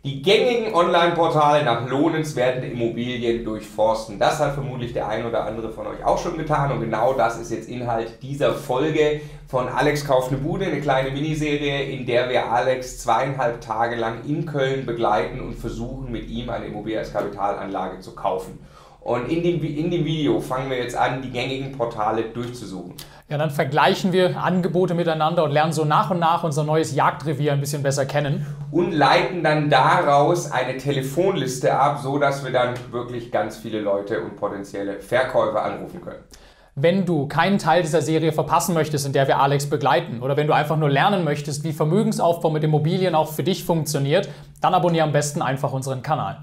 Die gängigen Online-Portale nach lohnenswerten Immobilien durchforsten. Das hat vermutlich der ein oder andere von euch auch schon getan und genau das ist jetzt Inhalt dieser Folge von Alex kauft eine Bude, eine kleine Miniserie, in der wir Alex 2,5 Tage lang in Köln begleiten und versuchen mit ihm eine Immobilie als Kapitalanlage zu kaufen. Und in dem Video fangen wir jetzt an, die gängigen Portale durchzusuchen. Ja, dann vergleichen wir Angebote miteinander und lernen so nach und nach unser neues Jagdrevier ein bisschen besser kennen. Und leiten dann daraus eine Telefonliste ab, so dass wir dann wirklich ganz viele Leute und potenzielle Verkäufer anrufen können. Wenn du keinen Teil dieser Serie verpassen möchtest, in der wir Alex begleiten, oder wenn du einfach nur lernen möchtest, wie Vermögensaufbau mit Immobilien auch für dich funktioniert, dann abonniere am besten einfach unseren Kanal.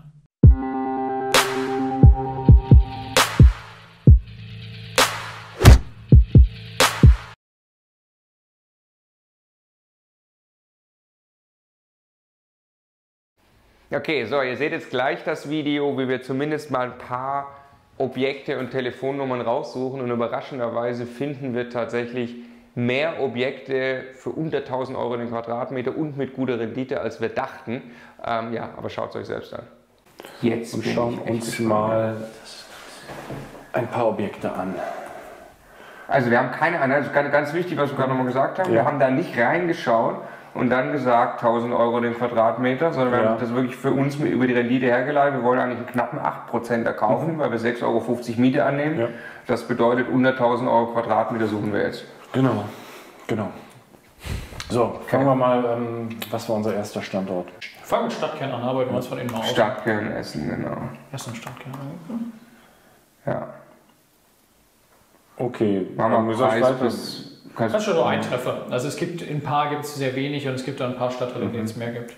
Okay, so, ihr seht jetzt gleich das Video, wie wir zumindest mal ein paar Objekte und Telefonnummern raussuchen und überraschenderweise finden wir tatsächlich mehr Objekte für unter 1.000 Euro den Quadratmeter und mit guter Rendite, als wir dachten. Ja, aber schaut es euch selbst an. Jetzt und schauen uns mal ein paar Objekte an. Also wir haben keine Ahnung, das ist ganz wichtig, was wir gerade nochmal gesagt haben, wir haben da nicht reingeschaut und dann gesagt 1.000 Euro den Quadratmeter, sondern wir haben das wirklich für uns über die Rendite hergeleitet. Wir wollen eigentlich einen knappen 8% erkaufen, weil wir 6,50 Euro Miete annehmen. Ja. Das bedeutet, unter 1.000 Euro Quadratmeter suchen wir jetzt. Genau, genau. So, fangen wir mal, was war unser erster Standort? Fangen mit Stadtkern an, arbeiten wir uns von innen mal aus. Stadtkern Essen, genau. Essen, Stadtkern. Ja. Okay, machen wir Preis, kannst du nur einen Treffer. Also es gibt in ein paar gibt es sehr wenig und es gibt dann ein paar Stadtteile, in denen es mehr gibt.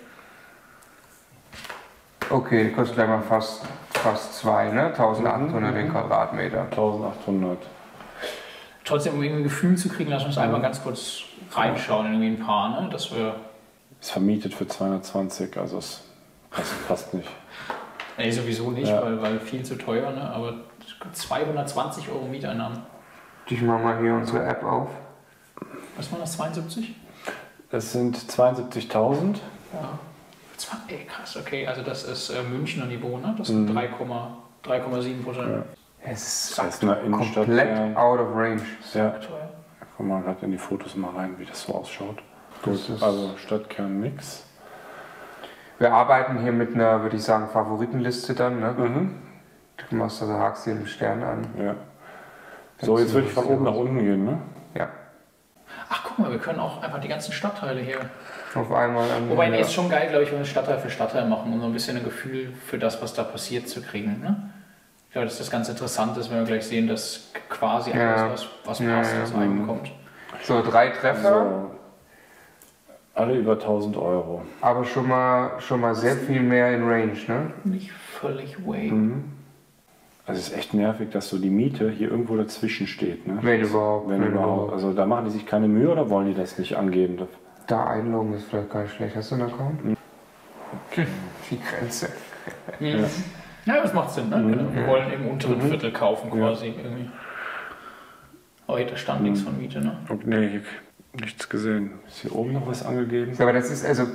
Okay, kostet gleich mal fast 2, ne? 1.800 den Quadratmeter. 1.800. Trotzdem, um irgendwie ein Gefühl zu kriegen, lass uns einmal ganz kurz reinschauen in irgendwie ein paar, ne? Dass wir ist vermietet für 220, also es passt nicht. Nee, sowieso nicht, weil viel zu teuer, ne? Aber 220 Euro Mieteinnahmen. Ich mache mal hier unsere App auf. Was waren das, 72? Das sind 72.000. Ja. Ey, krass, okay, also das ist Münchner Niveau, ne? Das sind 3,7%. Ja. Es ist eine Innenstadt, komplett out of range. Ja. Guck mal gerade in die Fotos mal rein, wie das so ausschaut. Gut, also Stadtkern nix. Wir arbeiten hier mit einer, würde ich sagen, Favoritenliste dann, ne? Du machst also, hakst hier einen Stern an. Ja. So, jetzt würde ich von oben nach unten gehen, ne? Ja. Ach, guck mal, wir können auch einfach die ganzen Stadtteile hier. Auf einmal an. Wobei, nee, ist schon geil, glaube ich, wenn wir Stadtteil für Stadtteil machen, um so ein bisschen ein Gefühl für das, was da passiert, zu kriegen, ne? Ich glaube, dass das ganz interessant ist, wenn wir gleich sehen, dass quasi alles, was passt, aus einem kommt. So, 3 Treffer. So. Alle über 1.000 Euro. Aber schon mal sehr viel mehr in Range, ne? Nicht völlig way. Also es ist echt nervig, dass so die Miete hier irgendwo dazwischen steht, ne? Wenn überhaupt. Also da machen die sich keine Mühe oder wollen die das nicht angeben? Da einloggen ist vielleicht gar nicht schlecht. Hast du einen Account? Die Grenze. Ja, das macht Sinn, ne? Wir wollen im unteren Viertel kaufen quasi irgendwie. Aber da stand nichts von Miete, ne? Nee, hier nichts gesehen. Ist hier oben noch was angegeben? Aber das ist also...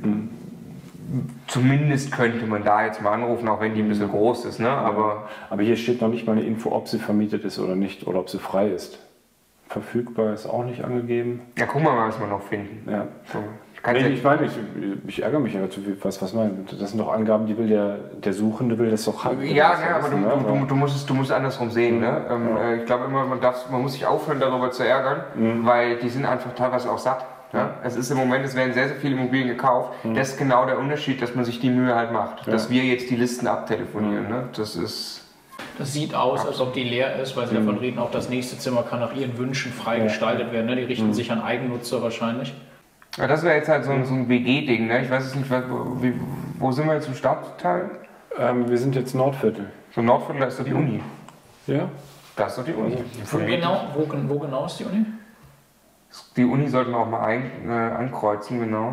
Zumindest könnte man da jetzt mal anrufen, auch wenn die ein bisschen groß ist, ne? Aber hier steht noch nicht mal eine Info, ob sie vermietet ist oder nicht, oder ob sie frei ist. Verfügbar ist auch nicht angegeben. Ja, gucken wir mal, was wir noch finden. Ja. So. Ich ärgere mich aber zu viel. Was meinst du? Das sind doch Angaben, die will der Suchende will das doch haben. Ja, aber du musst es andersrum sehen. Ne? Ich glaube immer, man muss sich aufhören, darüber zu ärgern, weil die sind einfach teilweise auch satt. Ja? Es ist im Moment, es werden sehr, sehr viele Immobilien gekauft. Das ist genau der Unterschied, dass man sich die Mühe halt macht. Dass wir jetzt die Listen abtelefonieren. Ne? Das sieht aus, als ob die leer ist, weil sie davon reden, auch das nächste Zimmer kann nach ihren Wünschen frei gestaltet werden. Ne? Die richten sich an Eigennutzer wahrscheinlich. Ja, das wäre jetzt halt so ein WG-Ding. Ne? Ich weiß jetzt nicht, wo sind wir jetzt im Stadtteil? Wir sind jetzt Nordviertel. So Nordviertel, da ist doch die Uni. Ja? Da ist doch die Uni. Wo genau ist die Uni? Die Uni sollten wir auch mal ankreuzen, genau.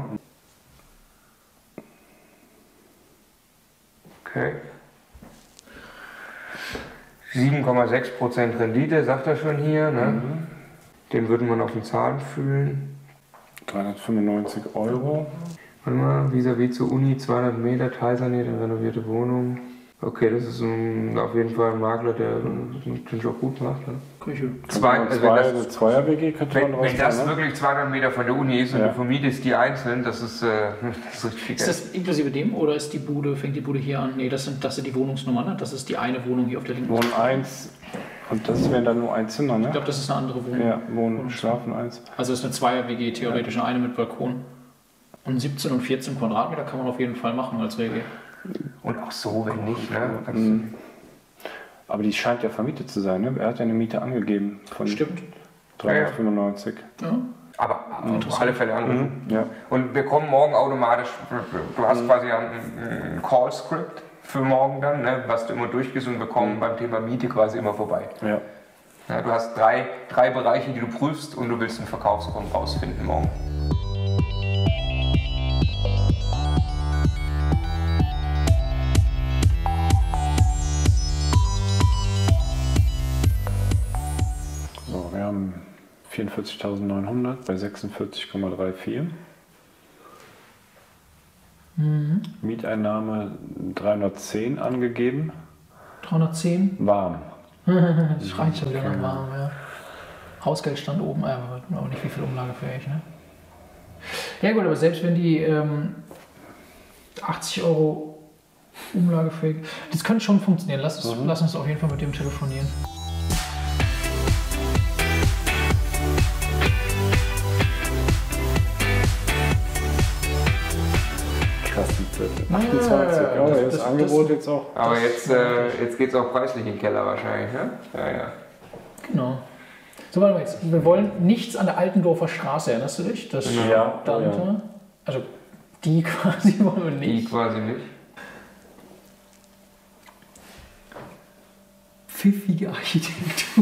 Okay. 7,6% Rendite, sagt er schon hier. Ne? Den würde man auf den Zahlen fühlen. 395 Euro. Warte mal, vis-à-vis zur Uni, 200 Meter, teilsanierte, renovierte Wohnung. Okay, das ist auf jeden Fall ein Makler, der den Job gut macht. Ne? Küche. Eine Zweier-WG könnte man Wenn das ne? wirklich 200 Meter von der Uni ist und Ja. du vermietest die einzeln, das ist richtig viel Ist Geld. das inklusive dem oder ist die Bude, fängt die Bude hier an? Nee, das sind die Wohnungsnummern, ne? Das ist die eine Wohnung hier auf der linken Wohnen 1 und das wären dann nur ein Zimmer, ne? Ich glaube, das ist eine andere Wohnung. Ja, Wohnen, Schlafen 1. Also ist eine Zweier-WG theoretisch, eine mit Balkon. Und 17 und 14 Quadratmeter kann man auf jeden Fall machen als WG. Und auch so, wenn nicht. Ne? Aber die scheint ja vermietet zu sein, ne? Er hat ja eine Miete angegeben von Stimmt. 395. Ja. Aber auf alle Fälle anrufen. Ja. Und wir kommen morgen automatisch, du hast quasi ein Call-Script für morgen dann, ne? Was du immer durchgehst und wir kommen beim Thema Miete quasi immer vorbei. Ja. Ja, du hast drei Bereiche, die du prüfst und du willst einen Verkaufsgrund rausfinden morgen. So, wir haben 44.900 bei 46,34. Mieteinnahme 310 angegeben. 310? Warm. Das schreit schon wieder nach warm, ja. Hausgeld stand oben, aber auch nicht wie viel umlagefähig, ne? Ja gut, aber selbst wenn die 80 Euro umlagefähig, das könnte schon funktionieren. Lass uns auf jeden Fall mit dem telefonieren. Krass, 28. Ja, das Angebot jetzt auch. Aber jetzt geht es auch preislich in den Keller wahrscheinlich, ne? Ja, ja. Genau. So, warte mal jetzt. Wir wollen nichts an der Altendorfer Straße, erinnerst du dich? Das Ja, Dante. ja. Also die quasi wollen wir Die nicht. quasi nicht. Pfiffige Architektur.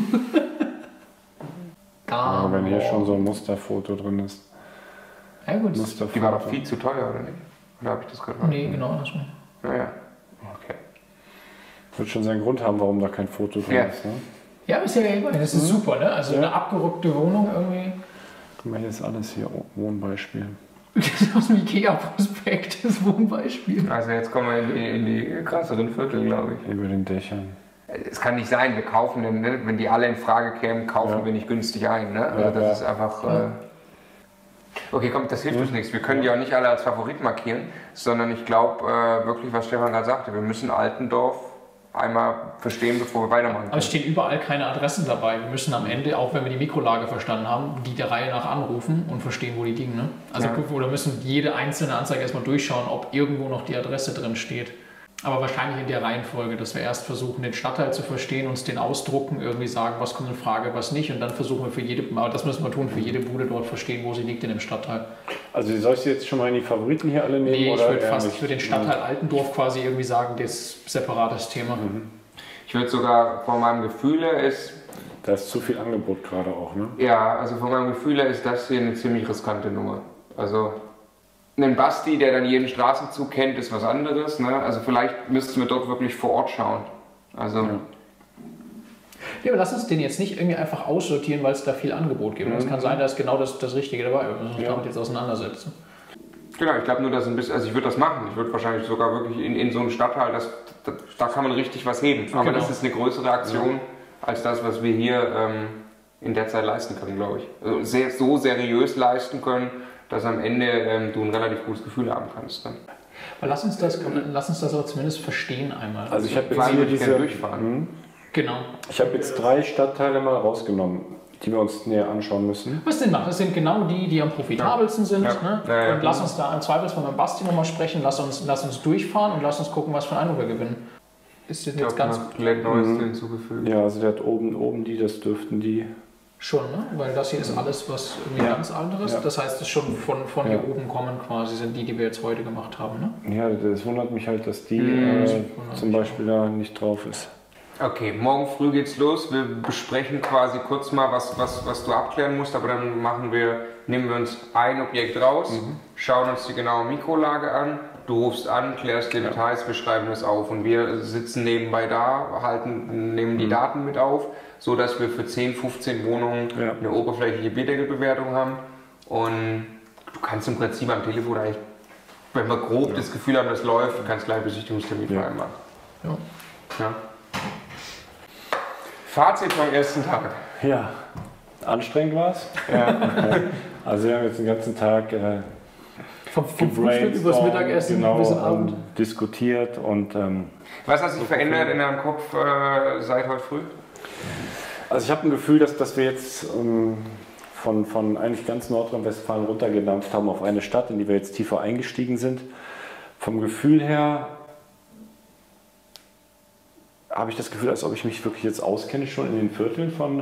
Aber wenn hier schon so ein Musterfoto drin ist. Ja gut. Die war doch viel zu teuer, oder nicht? Oder habe ich das gerade Nee, genau andersrum. Naja. Okay. Wird schon seinen Grund haben, warum da kein Foto drin Ja. ist. Ne? Ja, ist ja egal. Das ist super, ne? Also eine abgerückte Wohnung irgendwie. Guck mal, hier ist alles hier Wohnbeispiel. Das ist aus dem Ikea-Prospekt, das Wohnbeispiel. Also jetzt kommen wir in die krasseren Viertel, glaube ich. Über den Dächern. Es kann nicht sein, wir kaufen, ne? Wenn die alle in Frage kämen, kaufen Ja. wir nicht günstig ein. Ne? Also Ja, das ja. ist einfach... Okay, komm, das hilft uns nichts. Wir können die auch nicht alle als Favorit markieren, sondern ich glaube wirklich, was Stefan gerade sagte, wir müssen Altendorf einmal verstehen, bevor wir weitermachen Aber es können. stehen überall keine Adressen dabei. Wir müssen am Ende, auch wenn wir die Mikrolage verstanden haben, die der Reihe nach anrufen und verstehen, wo die liegen. Ne? Also oder müssen jede einzelne Anzeige erstmal durchschauen, ob irgendwo noch die Adresse drin steht. Aber wahrscheinlich in der Reihenfolge, dass wir erst versuchen, den Stadtteil zu verstehen, uns den ausdrucken, irgendwie sagen, was kommt in Frage, was nicht. Und dann versuchen wir für jede, aber das müssen wir tun, für jede Bude dort verstehen, wo sie liegt in dem Stadtteil. Also soll ich sie jetzt schon mal in die Favoriten hier alle nehmen? Nee, ich oder würde eher fast nicht? für den Stadtteil Altendorf quasi irgendwie sagen, das ist ein separates Thema. Ich würde sogar von meinem Gefühl her ist, Da ist zu viel Angebot gerade auch, ne? ja, also von meinem Gefühl her ist das hier eine ziemlich riskante Nummer. Also ein Basti, der dann jeden Straßenzug kennt, ist was anderes. Ne? Also vielleicht müssten wir dort wirklich vor Ort schauen. Also Ja, aber lass uns den jetzt nicht irgendwie einfach aussortieren, weil es da viel Angebot gibt. Es kann sein, dass genau das Richtige dabei ist. Wir müssen uns damit jetzt auseinandersetzen. genau, ich glaube nur, dass ein bisschen, also ich würde das machen. Ich würde wahrscheinlich sogar wirklich in so einem Stadtteil, da kann man richtig was heben. Aber Genau. das ist eine größere Aktion als das, was wir hier in der Zeit leisten können, glaube ich. Also so seriös leisten können, dass am Ende du ein relativ gutes Gefühl haben kannst. Ne? Aber lass uns das aber zumindest verstehen einmal. Also ich habe Vor jetzt allem hier würde ich gerne diese... durchfahren. Genau. Ich habe jetzt 3 Stadtteile mal rausgenommen, die wir uns näher anschauen müssen. Was denn macht? Das sind genau die am profitabelsten sind. Ja. Ne? Ja, ja. Und lass uns da im Zweifelsfall mit Basti nochmal sprechen, lass uns durchfahren und lass uns gucken, was für einen Eindruck wir gewinnen. Ist das Ich jetzt glaube, ganz komplett Neues hinzugefügt. Ja, also der hat oben die, das dürften die... schon, ne? Weil das hier ist alles was irgendwie Ja. ganz anderes. Ja. Das heißt, es schon von Ja. hier oben kommen quasi, sind die wir jetzt heute gemacht haben. Ne? Ja, das wundert mich halt, dass die zum Beispiel da nicht drauf ist. Okay, morgen früh geht's los. Wir besprechen quasi kurz mal, was du abklären musst, aber dann nehmen wir uns ein Objekt raus, schauen uns die genaue Mikrolage an, du rufst an, klärst die Details, wir schreiben das auf und wir sitzen nebenbei da, nehmen die Daten mit auf, so dass wir für 10, 15 Wohnungen eine oberflächliche Bierdeckelbewertung haben und du kannst im Prinzip am Telefon eigentlich Wenn wir grob das Gefühl haben, das läuft, kannst du gleich Besichtigungstermin vereinbaren. Ja. Fazit vom ersten Tag. Ja, anstrengend war es. Ja. Also wir haben jetzt den ganzen Tag vom Frühstück übers Mittagessen bis zum Abend diskutiert und was hat sich verändert in deinem Kopf seit heute früh? Also ich habe ein Gefühl, dass wir jetzt von eigentlich ganz Nordrhein-Westfalen runtergedampft haben auf eine Stadt, in die wir jetzt tiefer eingestiegen sind. Vom Gefühl her habe ich das Gefühl, als ob ich mich wirklich jetzt auskenne schon in den Vierteln von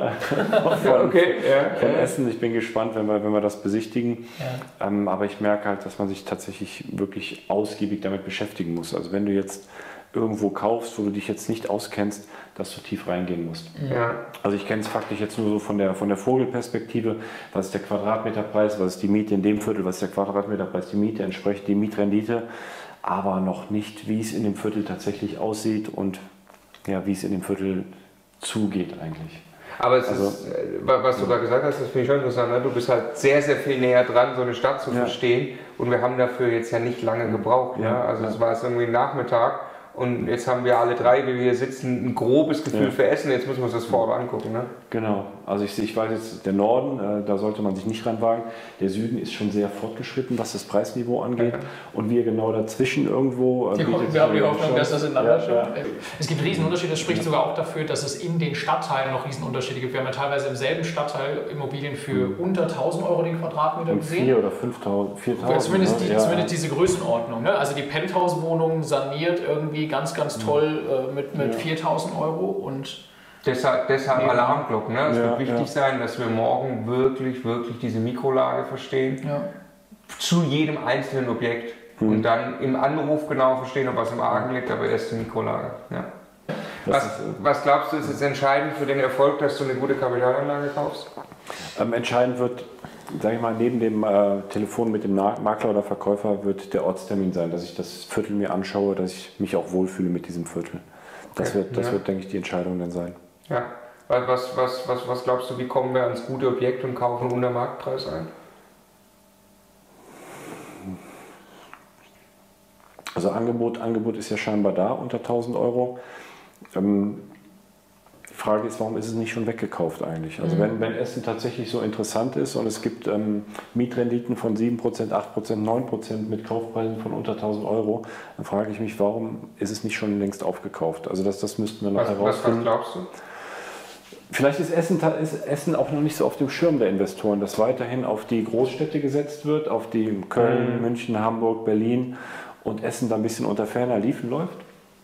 Essen. Ich bin gespannt, wenn wir das besichtigen. Ja. Aber ich merke halt, dass man sich tatsächlich wirklich ausgiebig damit beschäftigen muss. Also wenn du jetzt irgendwo kaufst, wo du dich jetzt nicht auskennst, dass du tief reingehen musst. Ja. Also ich kenne es faktisch jetzt nur so von der Vogelperspektive. Was ist der Quadratmeterpreis, was ist die Miete in dem Viertel, was ist der Quadratmeterpreis, die Miete, entspricht die Mietrendite, aber noch nicht, wie es in dem Viertel tatsächlich aussieht und ja, wie es in dem Viertel zugeht eigentlich. Aber es ist, was du gerade gesagt hast, das finde ich schon interessant. Ne? Du bist halt sehr, sehr viel näher dran, so eine Stadt zu verstehen. Und wir haben dafür jetzt ja nicht lange gebraucht. Ne? Also es war jetzt irgendwie ein Nachmittag. Und jetzt haben wir alle drei, wie wir hier sitzen, ein grobes Gefühl für Essen. Jetzt müssen wir uns das vor Ort angucken. Ne? Genau. Also ich weiß jetzt, der Norden, da sollte man sich nicht ranwagen. Der Süden ist schon sehr fortgeschritten, was das Preisniveau angeht. Und wir genau dazwischen irgendwo. Wir haben die Hoffnung, dass das ineinander schaut. Es gibt Riesenunterschiede. Das spricht sogar auch dafür, dass es in den Stadtteilen noch Riesenunterschiede gibt. Wir haben ja teilweise im selben Stadtteil Immobilien für unter 1.000 Euro den Quadratmeter gesehen. 4.000 oder 5.000, 4.000. Zumindest diese Größenordnung. Ne? Also die Penthouse-Wohnung saniert irgendwie ganz, ganz toll mit 4.000 Euro und deshalb Alarmglocken. Ne? Es wird wichtig sein, dass wir morgen wirklich diese Mikrolage verstehen. Ja. Zu jedem einzelnen Objekt. Und dann im Anruf genau verstehen, ob was im Argen liegt, aber erst die Mikrolage. Ja. Was glaubst du, ist jetzt entscheidend für den Erfolg, dass du eine gute Kapitalanlage kaufst? Entscheidend wird, sage ich mal, neben dem Telefon mit dem Makler oder Verkäufer wird der Ortstermin sein, dass ich das Viertel mir anschaue, dass ich mich auch wohlfühle mit diesem Viertel. Das wird, denke ich, die Entscheidung dann sein. Ja. Was glaubst du, wie kommen wir ans gute Objekt und kaufen unter Marktpreis ein? Also Angebot ist ja scheinbar da unter 1.000 Euro. Die Frage ist, warum ist es nicht schon weggekauft eigentlich? Also wenn Essen tatsächlich so interessant ist und es gibt Mietrenditen von 7%, 8%, 9% mit Kaufpreisen von unter 1.000 Euro, dann frage ich mich, warum ist es nicht schon längst aufgekauft? Also das müssten wir noch herausfinden. Was glaubst du? Vielleicht ist Essen auch noch nicht so auf dem Schirm der Investoren, dass weiterhin auf die Großstädte gesetzt wird, auf die Köln, München, Hamburg, Berlin und Essen da ein bisschen unter ferner Liefen läuft.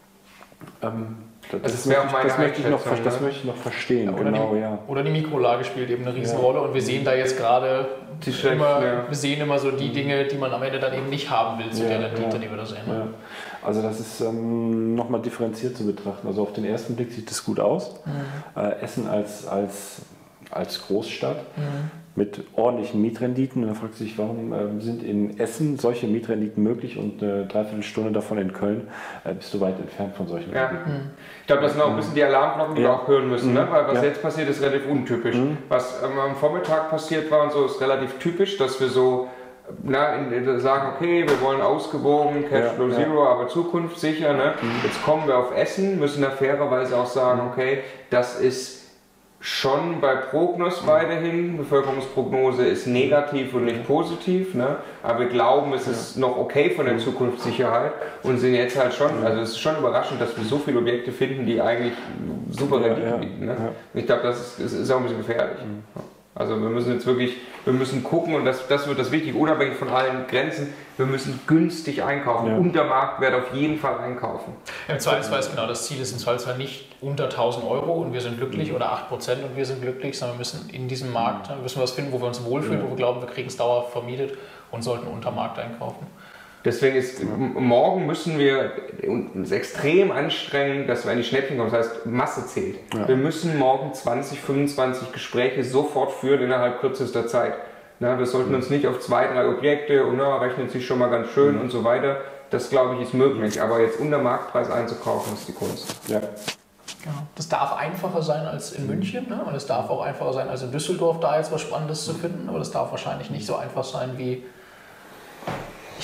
Das möchte ich noch verstehen. Oder die Mikrolage spielt eben eine Riesenrolle und wir sehen da jetzt gerade immer so die Dinge, die man am Ende dann eben nicht haben will zu der Rendite, die wir da sehen. Ja. Also das ist nochmal differenziert zu betrachten. Also auf den ersten Blick sieht das gut aus. Essen als Großstadt mit ordentlichen Mietrenditen. Und dann fragt sich, warum sind in Essen solche Mietrenditen möglich und eine Dreiviertelstunde davon in Köln bist du weit entfernt von solchen Renditen. Ich glaube, das sind auch ein bisschen die Alarmglocken, die wir auch hören müssen, ne? Weil was jetzt passiert, ist relativ untypisch. Was am Vormittag passiert war und so, ist relativ typisch, dass wir so sagen, okay, wir wollen ausgewogen, Cashflow Zero, aber zukunftssicher. Ne? Jetzt kommen wir auf Essen, müssen da fairerweise auch sagen, okay, das ist schon bei Prognos weiterhin, Bevölkerungsprognose ist negativ und nicht positiv, ne? Aber wir glauben, es ist noch okay von der Zukunftssicherheit und sind jetzt halt schon, also es ist schon überraschend, dass wir so viele Objekte finden, die eigentlich super Rendite bieten. Ne? Ich glaube, das ist auch ein bisschen gefährlich. Also wir müssen jetzt wirklich, gucken und das wird das wichtig, unabhängig von allen Grenzen, wir müssen günstig einkaufen, unter Marktwert auf jeden Fall einkaufen. Im Zweifelsfall ist genau das Ziel, ist im Zweifelsfall nicht unter 1.000 Euro und wir sind glücklich oder 8% und wir sind glücklich, sondern wir müssen in diesem Markt, müssen wir was finden, wo wir uns wohlfühlen, wo wir glauben, wir kriegen es dauerhaft vermietet und sollten unter Markt einkaufen. Deswegen ist, morgen müssen wir uns extrem anstrengen, dass wir an die Schnäppchen kommen, das heißt Masse zählt. Wir müssen morgen 20, 25 Gespräche sofort führen innerhalb kürzester Zeit. Wir sollten uns nicht auf 2, 3 Objekte und rechnet sich schon mal ganz schön und so weiter. Das glaube ich ist möglich, aber jetzt unter Marktpreis einzukaufen ist die Kunst. Ja. Genau. Das darf einfacher sein als in München, ne? Und es darf auch einfacher sein als in Düsseldorf, da jetzt was Spannendes zu finden, aber das darf wahrscheinlich nicht so einfach sein wie...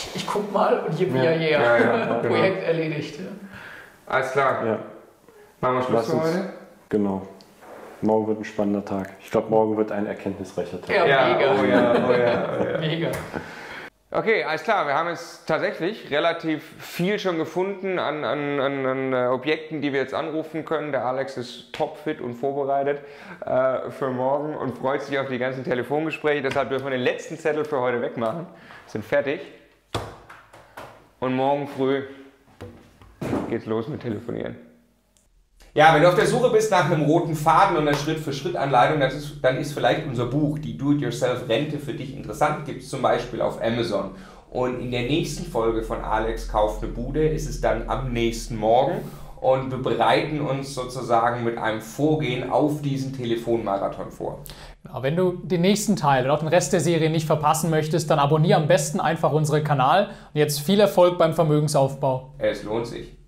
ich guck mal und hier Projekt erledigt. Ja. Alles klar. Ja. Machen wir Schluss für heute? Genau. Morgen wird ein spannender Tag. Ich glaube, morgen wird ein erkenntnisreicher Tag. Ja, mega. Oh ja. Mega. Okay, alles klar. Wir haben jetzt tatsächlich relativ viel schon gefunden an Objekten, die wir jetzt anrufen können. Der Alex ist topfit und vorbereitet für morgen und freut sich auf die ganzen Telefongespräche. Deshalb dürfen wir den letzten Zettel für heute wegmachen. Sind fertig. Und morgen früh geht's los mit Telefonieren. Ja, wenn du auf der Suche bist nach einem roten Faden und einer Schritt-für-Schritt-Anleitung, dann ist vielleicht unser Buch, die Do-it-yourself-Rente, für dich interessant. Gibt es zum Beispiel auf Amazon. Und in der nächsten Folge von Alex kauft eine Bude ist es dann am nächsten Morgen. Und wir bereiten uns sozusagen mit einem Vorgehen auf diesen Telefonmarathon vor. Genau, wenn du den nächsten Teil und auch den Rest der Serie nicht verpassen möchtest, dann abonniere am besten einfach unseren Kanal. Und jetzt viel Erfolg beim Vermögensaufbau. Es lohnt sich.